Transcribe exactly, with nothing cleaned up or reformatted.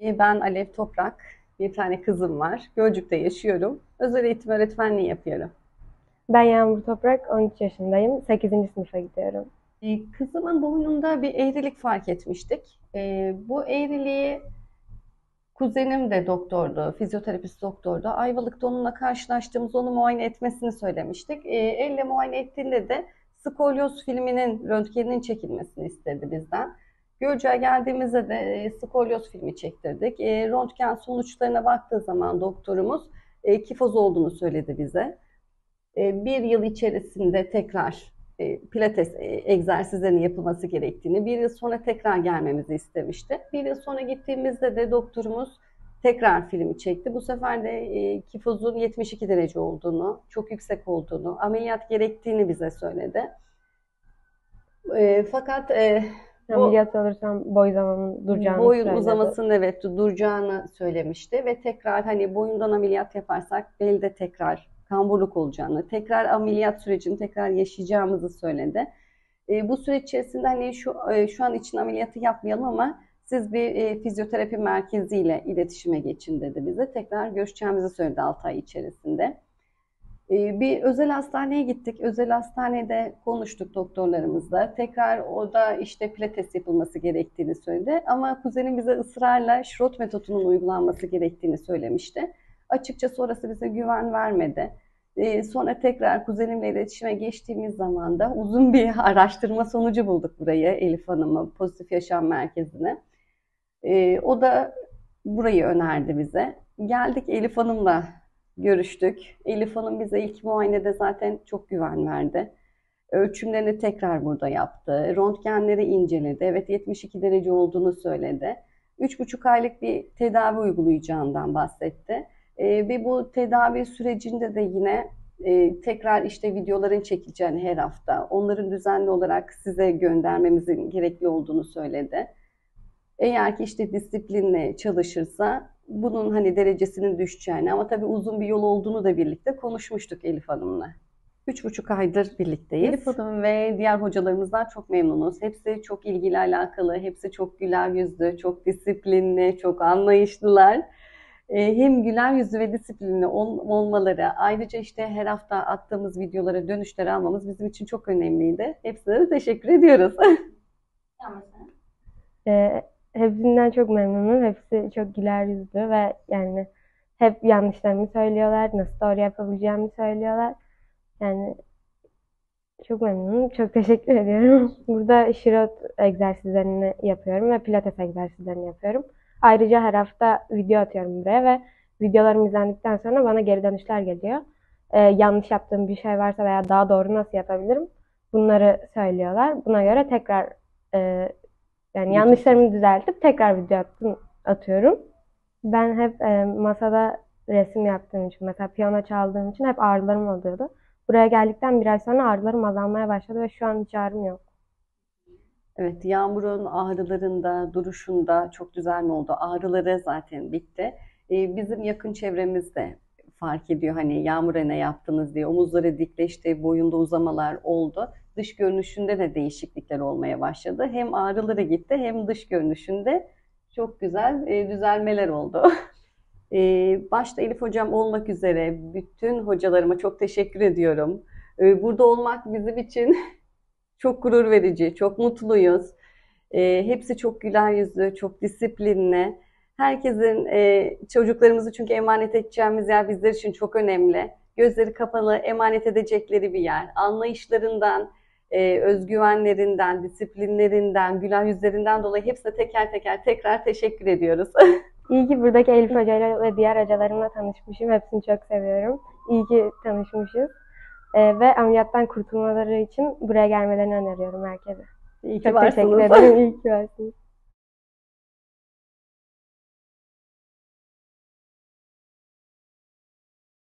E, Ben Alev Toprak, bir tane kızım var. Gölcük'te yaşıyorum. Özel eğitim öğretmenliği yapıyorum. Ben Yağmur Toprak, on üç yaşındayım. sekizinci sınıfa gidiyorum. E, Kızımın boynunda bir eğrilik fark etmiştik. E, bu eğriliği kuzenim de doktordu, fizyoterapist doktordu. Ayvalık'ta onunla karşılaştığımız, onu muayene etmesini söylemiştik. E, elle muayene ettiğinde de skolyoz filminin röntgeninin çekilmesini istedi bizden. Gölcük'e geldiğimizde de e, skolyoz filmi çektirdik. E, röntgen sonuçlarına baktığı zaman doktorumuz e, kifoz olduğunu söyledi bize. E, bir yıl içerisinde tekrar e, pilates e, egzersizlerinin yapılması gerektiğini, bir yıl sonra tekrar gelmemizi istemişti. Bir yıl sonra gittiğimizde de doktorumuz tekrar filmi çekti. Bu sefer de e, kifozun yetmiş iki derece olduğunu, çok yüksek olduğunu, ameliyat gerektiğini bize söyledi. E, fakat e, bu Ameliyat olursam boy zamanının duracağını boyun söyledi. uzamasının evet duracağını söylemişti ve tekrar hani boyundan ameliyat yaparsak belde tekrar kamburluk olacağını, tekrar ameliyat sürecini tekrar yaşayacağımızı söyledi. E, bu süreç içerisinde hani şu e, şu an için ameliyatı yapmayalım ama siz bir e, fizyoterapi merkeziyle iletişime geçin dedi bize. Tekrar görüşeceğimizi söyledi altı ay içerisinde. Ee, Bir özel hastaneye gittik. Özel hastanede konuştuk doktorlarımızla. Tekrar orada işte pilates yapılması gerektiğini söyledi. Ama kuzenim bize ısrarla Schrott metodunun uygulanması gerektiğini söylemişti. Açıkçası orası bize güven vermedi. Ee, sonra tekrar kuzenimle iletişime geçtiğimiz zaman da uzun bir araştırma sonucu bulduk burayı, Elif Hanım'ı, Pozitif Yaşam Merkezi'ne. Ee, o da burayı önerdi bize. Geldik Elif Hanım'la görüştük. Elif Hanım bize ilk muayenede zaten çok güven verdi. Ölçümlerini tekrar burada yaptı. Röntgenleri inceledi. Evet, yetmiş iki derece olduğunu söyledi. Üç buçuk aylık bir tedavi uygulayacağından bahsetti. Ee, ve bu tedavi sürecinde de yine e, tekrar işte videoların çekileceğini her hafta, onların düzenli olarak size göndermemizin gerekli olduğunu söyledi. Eğer ki işte disiplinle çalışırsa bunun hani derecesinin düşeceğini, ama tabii uzun bir yol olduğunu da birlikte konuşmuştuk Elif Hanım'la. Üç buçuk aydır birlikteyiz. Elif Hanım ve diğer hocalarımızdan çok memnunuz. Hepsi çok ilgili alakalı, hepsi çok güler yüzlü, çok disiplinli, çok anlayışlılar. Ee, hem güler yüzlü ve disiplinli olmaları, ayrıca işte her hafta attığımız videolara dönüşleri almamız bizim için çok önemliydi. Hepsine de teşekkür ediyoruz. Ee, Hepsinden çok memnunum. Hepsi çok güler yüzlü ve yani hep yanlışlarımı söylüyorlar. Nasıl doğru yapabileceğimi söylüyorlar. Yani çok memnunum. Çok teşekkür ediyorum. Burada şirot egzersizlerini yapıyorum ve pilates egzersizlerini yapıyorum. Ayrıca her hafta video atıyorum buraya ve videolarım izlendikten sonra bana geri dönüşler geliyor. Ee, yanlış yaptığım bir şey varsa veya daha doğru nasıl yapabilirim? Bunları söylüyorlar. Buna göre tekrar e, yani Video yanlışlarımı çekiyor. düzeltip tekrar video attım, atıyorum. Ben hep e, masada resim yaptığım için, mesela piyano çaldığım için hep ağrılarım oluyordu. Buraya geldikten bir ay sonra ağrılarım azalmaya başladı ve şu an hiç ağrım yok. Evet, Yağmur'un ağrılarında, duruşunda çok düzenli oldu. Ağrıları zaten bitti. Ee, bizim yakın çevremizde fark ediyor hani Yağmur'a ne yaptınız diye. Omuzları dikleşti, boyunda uzamalar oldu. Dış görünüşünde de değişiklikler olmaya başladı. Hem ağrıları gitti hem dış görünüşünde çok güzel e, düzelmeler oldu. Ee, başta Elif Hocam olmak üzere bütün hocalarıma çok teşekkür ediyorum. Ee, burada olmak bizim için çok gurur verici, çok mutluyuz. E, hepsi çok güler yüzlü, çok disiplinli. Herkesin, e, çocuklarımızı çünkü emanet edeceğimiz yer bizler için çok önemli. Gözleri kapalı emanet edecekleri bir yer. Anlayışlarından, e, özgüvenlerinden, disiplinlerinden, güler yüzlerinden dolayı hepsine teker teker tekrar teşekkür ediyoruz. İyi ki buradaki Elif Hoca'yla ve diğer hocalarımla tanışmışım. Hepsini çok seviyorum. İyi ki tanışmışız. Ee, ve ameliyattan kurtulmaları için buraya gelmelerini öneriyorum herkese. İyi ki Çok teşekkür varsınız. ederim. İyi ki varsınız.